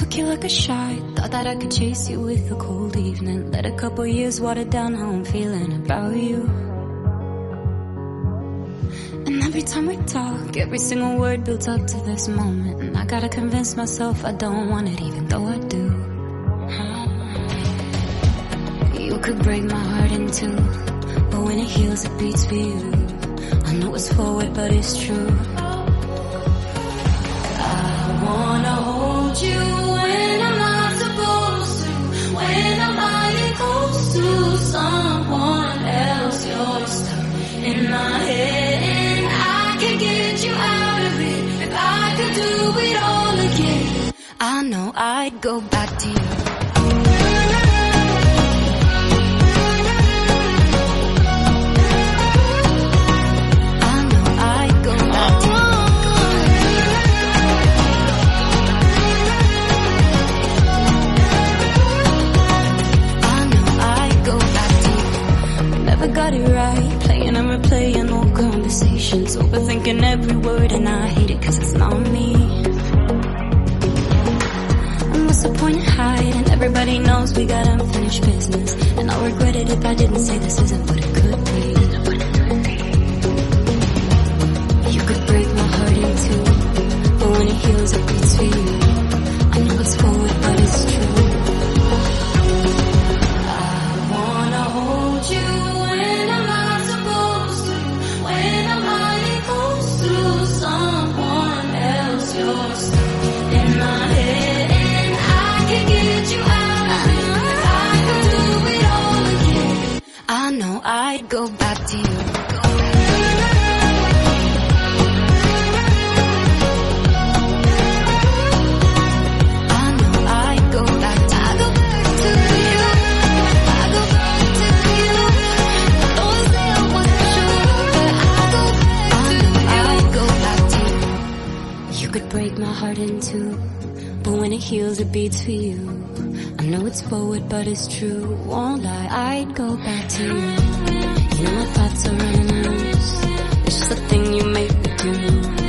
took you like a shot. Thought that I could chase you with a cold evening. Let a couple years water down how I'm feeling about you. And every time we talk, every single word builds up to this moment. And I gotta convince myself I don't want it, even though I do. You could break my heart in two, but when it heals it beats for you. I know it's forward but it's true. I wanna hold you when I'm not supposed to, when I'm lying close to someone else. You're stuck in my head and I can get you out of it. If I could do it all again, I know I'd go back to you. Got it right, playing and replaying old conversations, overthinking every word, and I hate it cause it's not me. And what's the point in hiding? Everybody knows we got unfinished business, and I'll regret it if I didn't say this isn't what it could be. You could break my heart in two, but when it heals it beats for you. I know it's forward but it's true. I wanna hold you I know I'd go back to you. I know I'd go back to you. I go back to you. I go back to you. Don't say I wasn't sure, but I'd go back to you. You could break my heart in two, but when it heals it beats for you. I know it's forward but it's true, won't lie, I'd go back to you. You know my thoughts are running loose, it's just the thing you make me do.